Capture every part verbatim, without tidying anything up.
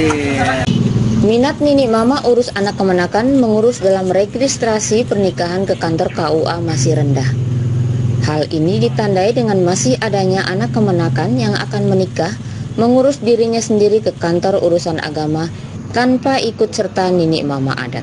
Minat Nini Mama urus anak kemenakan mengurus dalam registrasi pernikahan ke kantor K U A masih rendah. Hal ini ditandai dengan masih adanya anak kemenakan yang akan menikah mengurus dirinya sendiri ke kantor urusan agama tanpa ikut serta Nini Mama adat.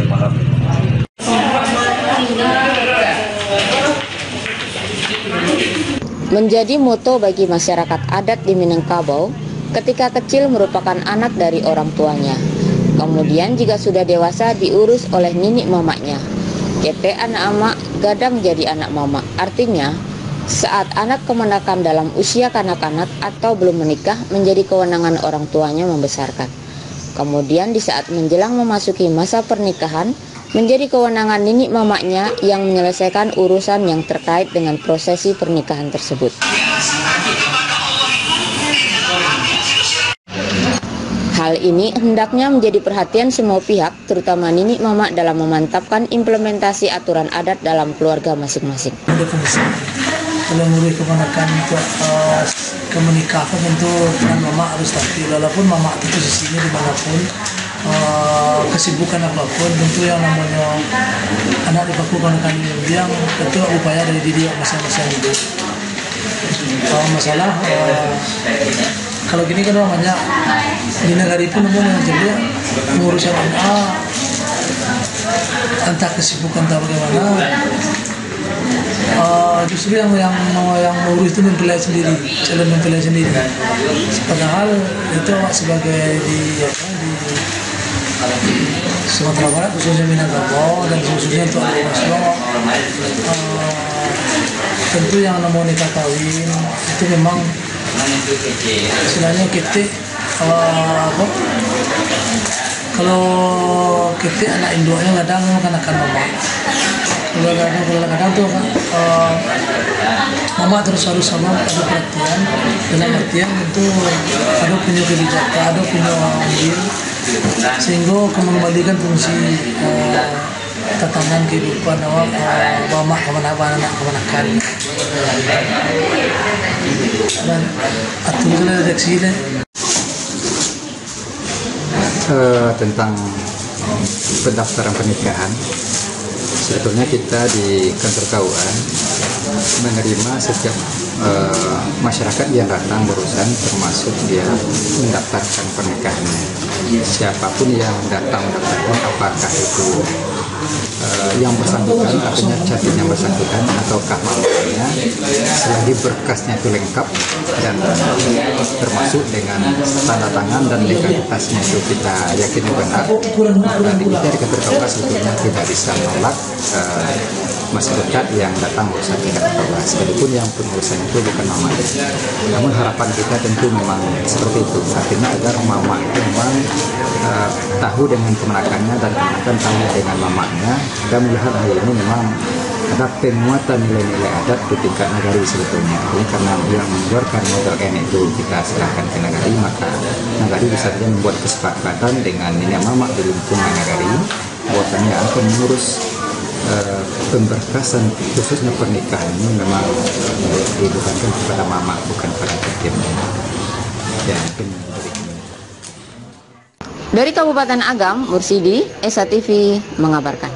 Menjadi moto bagi masyarakat adat di Minangkabau, ketika kecil merupakan anak dari orang tuanya. Kemudian jika sudah dewasa diurus oleh nini mamanya. K T anak ama gadang jadi anak mama. Artinya, saat anak kemenakan dalam usia kanak-kanak atau belum menikah menjadi kewenangan orang tuanya membesarkan. Kemudian di saat menjelang memasuki masa pernikahan, menjadi kewenangan nini mamanya yang menyelesaikan urusan yang terkait dengan prosesi pernikahan tersebut. Hal ini hendaknya menjadi perhatian semua pihak, terutama nini mama dalam memantapkan implementasi aturan adat dalam keluarga masing-masing. Ada fungsi kalau ngurus keponakan untuk uh, kemenikahan tentu peran mama harus tampil, walaupun mama itu posisinya dimanapun, uh, kesibukan apapun, tentu yang namanya anak dipakukan kan yang tentu upaya dari diri masing-masing itu. Uh, masalah uh, kalau gini kan namanya di negara pun namanya jadi ngurus yang A, entah kesibukan entah bagaimana. Uh, justru yang yang yang ngurus itu mempelai sendiri, calon mempelai sendiri. Padahal itu sebagai di apa di Sumatera Barat khususnya Minangkabau dan khususnya untuk anak Maslo, uh, tentu yang namanya nikah kawin itu memang istilahnya kita uh, apa? Kalau kita anak induknya kadang akan mama. Kalau kadang kalau kadang tuh uh, mama terus harus sama ada perhatian dalam artian itu ada punya kebijakan, ada punya ambil sehingga mengembalikan fungsi uh, tatanan kehidupan awak uh, mama kemana-mana anak kemanakan dan aturan redaksi deh. Uh, tentang pendaftaran pernikahan, sebetulnya kita di kantor K U A menerima setiap uh, masyarakat yang datang berurusan, termasuk dia mendaftarkan pernikahannya. Siapapun yang datang mendaftarkan, apakah itu uh, yang bersangkutan, artinya catat yang bersangkutan, ataukah mamanya, selagi berkasnya itu lengkap dan termasuk dengan tanda tangan dan legalitasnya itu kita yakini benar, uh, di dari kantor K U A sebetulnya tidak bisa menolak uh, masyarakat yang datang berurusan di kantor K U A, sekalipun yang pengurusan itu bukan mamanya. Namun harapan kita tentu memang seperti itu, artinya agar mama itu memang uh, tahu dengan kemenakannya dan kemenakan tahu dengan mamanya. Dan melihat hal ini memang ada penguatan nilai-nilai adat di tingkat nagari sebetulnya. Ini karena yang mengeluarkan modal N itu kita serahkan ke nagari, maka nagari bisa saja membuat kesepakatan dengan nini mama di lingkungan nagari bahwasanya akan mengurus Uh, pemberkasan khususnya pernikahan ini memang uh, dibebankan kepada mama, bukan pada hakim. Ya, dari Kabupaten Agam, Mursidi, Esa T V mengabarkan.